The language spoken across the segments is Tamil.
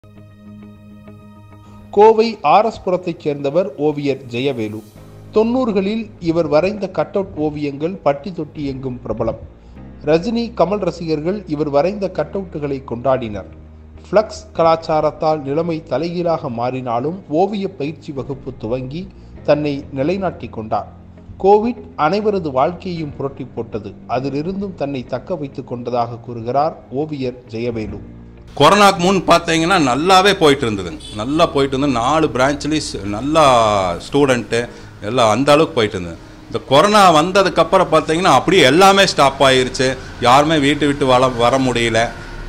கோவை ஆர்எஸ்புரத்தைச் சேர்ந்தவர் ஓவியர் ஜெயவேலு. 90களில் இவர் வரைந்த கட் அவுட் ஓவியங்கள் பட்டி தொட்டி எங்கும் பிரபலம். ரஜினி, கமல் ரசிகர்கள் இவர் வரைந்த கட் அவுட்டுகளை கொண்டாடினர். ஃப்ளக்ஸ் கலாச்சாரத்தால் நிலைமை தலைகீழாக மாறினாலும் ஓவிய பயிற்சி வகுப்பு துவங்கி தன்னை நிலைநாட்டி கொண்டார். கோவிட் அனைவரது வாழ்க்கையையும் புரட்டி போட்டது. அதிலிருந்தும் தன்னை தக்க வைத்துக் கொண்டதாக கூறுகிறார் ஓவியர் ஜெயவேலு. கொரோனாக்கு முன் பார்த்தீங்கன்னா நல்லாவே போயிட்டு இருந்ததுங்க. நல்லா போயிட்டு இருந்தது. 4 பிரான்ச்லேயும் நல்லா ஸ்டூடெண்ட்டு எல்லாம் அந்த அளவுக்கு போயிட்டு இருந்தது. இந்த கொரோனா வந்ததுக்கப்புறம் பார்த்தீங்கன்னா அப்படியே எல்லாமே ஸ்டாப் ஆகிருச்சு. யாருமே வீட்டு விட்டு வர முடியல.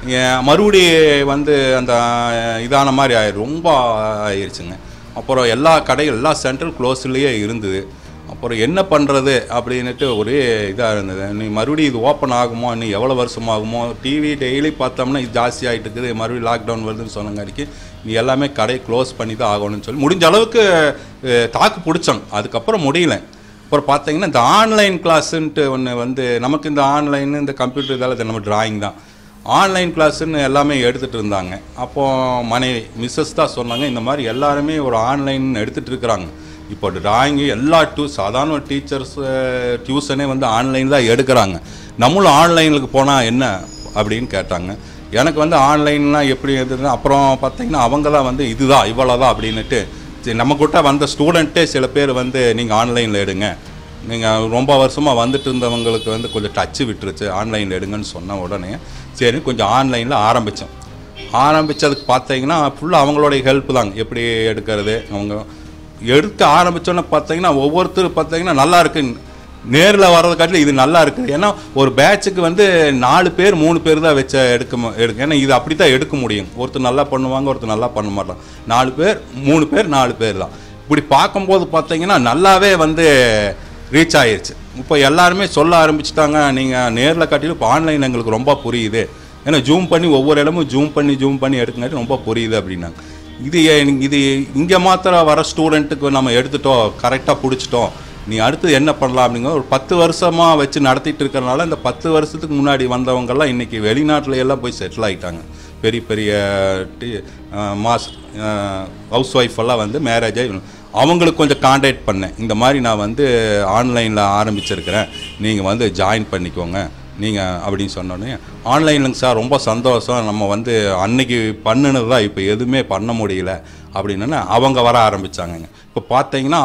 மறுபடி அந்த இதான மாதிரி ரொம்ப ஆயிடுச்சுங்க. அப்புறம் எல்லா கடைகள் எல்லா சென்ட்ரல் க்ளோஸ்லேயே இருந்தது. அப்புறம் என்ன பண்ணுறது அப்படின்ட்டு ஒரே இதாக இருந்தது. நீ மறுபடியும் இது ஓப்பன் ஆகுமோ, இன்னும் எவ்வளோ வருஷம் ஆகுமோ, டிவி டெய்லி பார்த்தோம்னா இது ஜாஸ்தி ஆகிட்டு இருக்குது, மறுபடியும் லாக்டவுன் வருதுன்னு சொன்னங்காடிக்கு நீ எல்லாமே கடை க்ளோஸ் பண்ணி தான் ஆகணும்னு சொல்லி முடிஞ்ச அளவுக்கு தாக்கு பிடிச்சோம். அதுக்கப்புறம் முடியல. அப்புறம் பார்த்தீங்கன்னா இந்த ஆன்லைன் கிளாஸுன்ட்டு ஒன்று நமக்கு இந்த ஆன்லைன் இந்த கம்ப்யூட்டர் இதெல்லாம் நம்ம டிராயிங் தான் ஆன்லைன் கிளாஸுன்னு எல்லாமே எடுத்துகிட்டு இருந்தாங்க. அப்போது மனைவி மிஸ்ஸஸ் தான் சொன்னாங்க, இந்த மாதிரி எல்லாருமே ஒரு ஆன்லைன் எடுத்துகிட்டு இருக்கிறாங்க. இப்போ டிராயிங்கு எல்லா சாதாரண டீச்சர்ஸ் டியூஷனே ஆன்லைன் தான் எடுக்கிறாங்க. நம்மளும் ஆன்லைனுக்கு போனால் என்ன அப்படின்னு கேட்டாங்க. எனக்கு ஆன்லைன்லாம் எப்படி எதுனா அப்புறம் பார்த்தீங்கன்னா அவங்க தான் இதுதான் இவ்வளோதான் அப்படின்னுட்டு நம்மக்கிட்ட வந்த ஸ்டூடெண்ட்டே சில பேர் நீங்கள் ஆன்லைனில் எடுங்க, நீங்கள் ரொம்ப வருஷமாக வந்துட்டு இருந்தவங்களுக்கு கொஞ்சம் டச்சு விட்டுருச்சு, ஆன்லைனில் எடுங்கன்னு சொன்ன உடனே சரி கொஞ்சம் ஆன்லைனில் ஆரம்பித்ததுக்கு பார்த்தீங்கன்னா ஃபுல்லாக அவங்களுடைய ஹெல்ப் தாங்க. எப்படி எடுக்கிறது அவங்க எடுக்க ஆரம்பித்தோன்னே பார்த்தீங்கன்னா ஒவ்வொருத்தரும் பார்த்தீங்கன்னா நல்லா இருக்குது. நேரில் வர்றது காட்டில் இது நல்லா இருக்குது. ஏன்னா ஒரு பேட்சுக்கு 4 பேர் 3 பேர் தான் வச்சு எடுக்க. ஏன்னா இது அப்படி தான் எடுக்க முடியும். ஒருத்தர் நல்லா பண்ணுவாங்க, ஒருத்தர் நல்லா பண்ண மாட்டாங்க. 4 பேர் 3 பேர் 4 பேர் தான். இப்படி பார்க்கும்போது பார்த்தீங்கன்னா நல்லாவே ரீச் ஆகிடுச்சு. இப்போ எல்லாருமே சொல்ல ஆரம்பிச்சிட்டாங்க, நீங்கள் நேரில் காட்டிலும் இப்போ ஆன்லைன் எங்களுக்கு ரொம்ப புரியுது. ஏன்னா ஜூம் பண்ணி ஒவ்வொரு இடமும் ஜூம் பண்ணி எடுக்குங்காட்டி ரொம்ப புரியுது அப்படின்னாங்க. இது இங்கே மாத்திரம் வர ஸ்டூடெண்ட்டுக்கு நம்ம எடுத்துட்டோம், கரெக்டாக பிடிச்சிட்டோம், நீ அடுத்து என்ன பண்ணலாம் அப்படிங்கிற ஒரு 10 வருஷமாக வச்சு நடத்திட்டு இருக்கிறனால இந்த 10 வருஷத்துக்கு முன்னாடி வந்தவங்கெல்லாம் இன்றைக்கி வெளிநாட்டில் எல்லாம் போய் செட்டில் ஆகிட்டாங்க. பெரிய பெரிய ஹவுஸ் ஒய்ஃப் எல்லாம் மேரேஜ் ஆகி அவங்களுக்கு கொஞ்சம் கான்டாக்ட் பண்ணேன். இந்த மாதிரி நான் ஆன்லைனில் ஆரம்பிச்சிருக்கிறேன், நீங்கள் ஜாயின் பண்ணிக்கோங்க நீங்கள் அப்படின்னு சொன்னோன்னே ஆன்லைனுங்க சார் ரொம்ப சந்தோஷம், நம்ம அன்னைக்கு பண்ணினது தான் இப்போ எதுவுமே பண்ண முடியல அப்படின்னா அவங்க வர ஆரம்பித்தாங்கங்க. இப்போ பார்த்தீங்கன்னா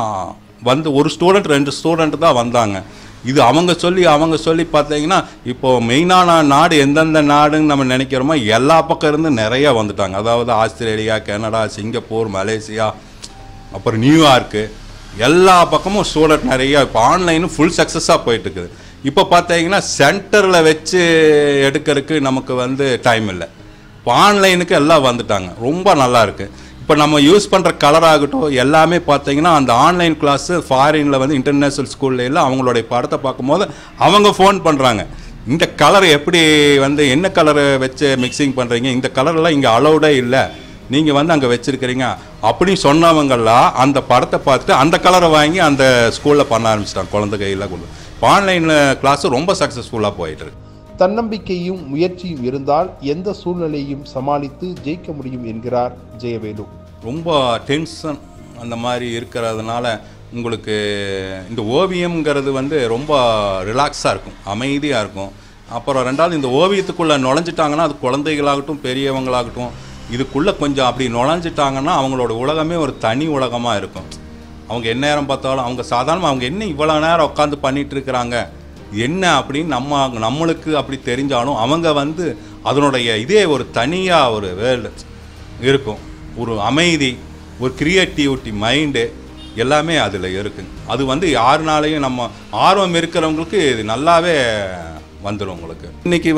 ஒரு ஸ்டூடெண்ட் 2 ஸ்டூடெண்ட் தான் வந்தாங்க. இது அவங்க சொல்லி பார்த்தீங்கன்னா இப்போது மெயினான நாடு எந்தெந்த நாடுன்னு நம்ம நினைக்கிறோமோ எல்லா பக்கம் இருந்து நிறையா வந்துட்டாங்க. அதாவது ஆஸ்திரேலியா, கனடா, சிங்கப்பூர், மலேசியா, அப்புறம் நியூயார்க்கு, எல்லா பக்கமும் ஸ்டூடெண்ட் நிறையா. இப்போ ஆன்லைனும் ஃபுல் சக்ஸஸாக போயிட்டுருக்குது. இப்போ பார்த்தீங்கன்னா சென்டரில் வச்சு எடுக்கிறதுக்கு நமக்கு டைம் இல்லை. இப்போ ஆன்லைனுக்கு எல்லாம் வந்துட்டாங்க. ரொம்ப நல்லா இருக்குது. இப்போ நம்ம யூஸ் பண்ணுற கலராகட்டும் எல்லாமே பார்த்தீங்கன்னா அந்த ஆன்லைன் கிளாஸு ஃபாரினில் இன்டர்நேஷ்னல் ஸ்கூல்ல அவங்களுடைய படத்தை பார்க்கும்போது அவங்க ஃபோன் பண்ணுறாங்க, இந்த கலர் எப்படி என்ன கலரை வச்சு மிக்சிங் பண்ணுறீங்க, இந்த கலரெல்லாம் இங்கே அலௌடே இல்லை, நீங்கள் அங்கே வச்சுருக்கிறீங்க அப்படின்னு சொன்னவங்கெல்லாம் அந்த படத்தை பார்த்துட்டு அந்த கலரை வாங்கி அந்த ஸ்கூலில் பண்ண ஆரம்பிச்சிட்டாங்க. குழந்தை கையில் கொண்டு ஆன்லைன் கிளாஸு ரொம்ப சக்ஸஸ்ஃபுல்லாக போயிட்டுருக்கு. தன்னம்பிக்கையும் முயற்சியும் இருந்தால் எந்த சூழ்நிலையும் சமாளித்து ஜெயிக்க முடியும் என்கிறார் ஜெயவேலு. ரொம்ப டென்ஷன் அந்த மாதிரி இருக்கிறதுனால உங்களுக்கு இந்த ஓவியம்ங்கிறது ரொம்ப ரிலாக்ஸாக இருக்கும், அமைதியாக இருக்கும். அப்புறம் 2வது இந்த ஓவியத்துக்குள்ளே நுழைஞ்சிட்டாங்கன்னா அது குழந்தைகளாகட்டும் பெரியவங்களாகட்டும் இதுக்குள்ளே கொஞ்சம் அப்படி நுழைஞ்சிட்டாங்கன்னா அவங்களோட உலகமே ஒரு தனி உலகமாக இருக்கும். அவங்க என்ன நேரம் பார்த்தாலும் அவங்க சாதாரணமாக அவங்க என்ன இவ்வளோ நேரம் உட்காந்து பண்ணிகிட்டு இருக்கிறாங்க என்ன அப்படின்னு நம்மளுக்கு அப்படி தெரிஞ்சாலும் அவங்க அதனுடைய இதே ஒரு தனியாக ஒரு வேர்ல்டு இருக்கும். ஒரு அமைதி, ஒரு க்ரியேட்டிவிட்டி மைண்டு எல்லாமே அதில் இருக்குங்க. அது யாருனாலையும் நம்ம ஆர்வம் இருக்கிறவங்களுக்கு இது நல்லாவே வந்துடும். உங்களுக்கு இன்றைக்கி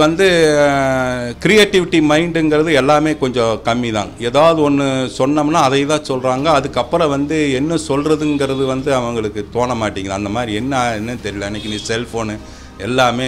க்ரியேட்டிவிட்டி மைண்டுங்கிறது எல்லாமே கொஞ்சம் கம்மி தான். ஏதாவது ஒன்று சொன்னோம்னா அதை தான் சொல்கிறாங்க. அதுக்கப்புறம் என்ன சொல்கிறதுங்கிறது அவங்களுக்கு தோண மாட்டேங்குது. அந்த மாதிரி என்னன்னு தெரியல. அன்றைக்கி நீ செல்ஃபோனு எல்லாமே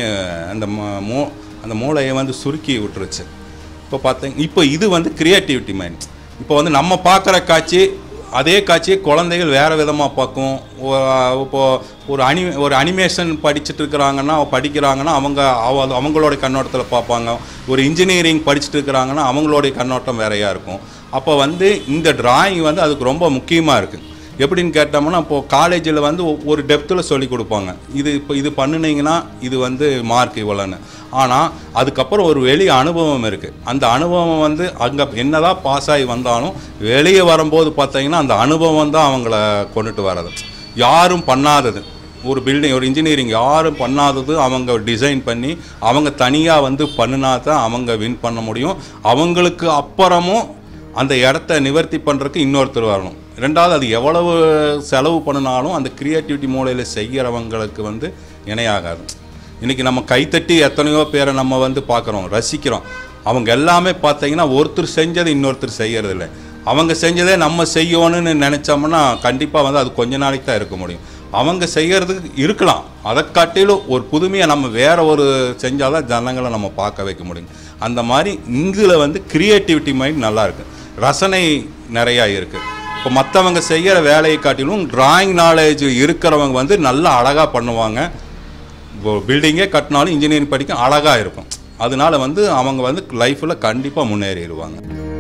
அந்த மூளையை சுருக்கி விட்டுருச்சு. இப்போ பார்த்தீங்க இப்போ இது க்ரியேட்டிவிட்டி மைண்ட். இப்போ நம்ம பார்க்குற காட்சி அதே காட்சியை குழந்தைகள் வேறு விதமாக பார்க்கும். இப்போது ஒரு அனிமேஷன் படிக்கிறாங்கன்னா அவங்களோட கண்ணோட்டத்தில் பார்ப்பாங்க. ஒரு இன்ஜினியரிங் படிச்சுட்டு இருக்கிறாங்கன்னா அவங்களுடைய கண்ணோட்டம் வேறையாக இருக்கும். அப்போ வந்து இந்த டிராயிங் வந்து அதுக்கு ரொம்ப முக்கியமாக இருக்குது. எப்படின்னு கேட்டோம்னா இப்போது காலேஜில் வந்து ஒரு டெப்த்தில் சொல்லி கொடுப்பாங்க, இது பண்ணினீங்கன்னா இது வந்து மார்க் இவ்வளோன்னு. ஆனால் அதுக்கப்புறம் ஒரு வெளியே அனுபவம் இருக்குது. அந்த அனுபவம் வந்து அங்கே என்னதான் பாஸ் ஆகி வந்தாலும் வெளியே வரும்போது பார்த்தீங்கன்னா அந்த அனுபவம் தான் அவங்கள கொண்டுட்டு வர்றது. யாரும் பண்ணாதது ஒரு பில்டிங், ஒரு இன்ஜினியரிங் யாரும் பண்ணாதது அவங்க டிசைன் பண்ணி அவங்க தனியாக வந்து பண்ணினா தான் அவங்க வின் பண்ண முடியும். அவங்களுக்கு அப்புறமும் அந்த இடத்த நிவர்த்தி பண்ணுறதுக்கு இன்னொருத்தர் வரணும். ரெண்டாவது அது எவ்வளவு செலவு பண்ணினாலும் அந்த க்ரியேட்டிவிட்டி மூலையில் செய்கிறவங்களுக்கு வந்து இணையாகாது. இன்றைக்கி நம்ம கைத்தட்டி எத்தனையோ பேரை நம்ம வந்து பார்க்குறோம், ரசிக்கிறோம். அவங்க எல்லாமே பார்த்தீங்கன்னா ஒருத்தர் செஞ்சது இன்னொருத்தர் செய்கிறதில்ல. அவங்க செஞ்சதே நம்ம செய்யணும்னு நினச்சோம்னா கண்டிப்பாக வந்து அது கொஞ்ச நாளைக்கு தான் இருக்க முடியும். அவங்க செய்கிறதுக்கு இருக்கலாம், அதை காட்டிலும் ஒரு புதுமையை நம்ம வேறு ஒரு செஞ்சால் தான் ஜனங்களை நம்ம பார்க்க வைக்க முடியும். அந்த மாதிரி இதில் வந்து க்ரியேட்டிவிட்டி மைண்ட் நல்லா இருக்குது, ரசனை நிறையா இருக்குது. இப்போ மற்றவங்க செய்கிற வேலையை காட்டிலும் டிராயிங் நாலேஜ் இருக்கிறவங்க வந்து நல்லா அழகாக பண்ணுவாங்க. இப்போ பில்டிங்கே கட்டினாலும் இன்ஜினியரிங் படிக்க அழகாக இருக்கும். அதனால வந்து அவங்க வந்து லைஃப்பில் கண்டிப்பாக முன்னேறிடுவாங்க.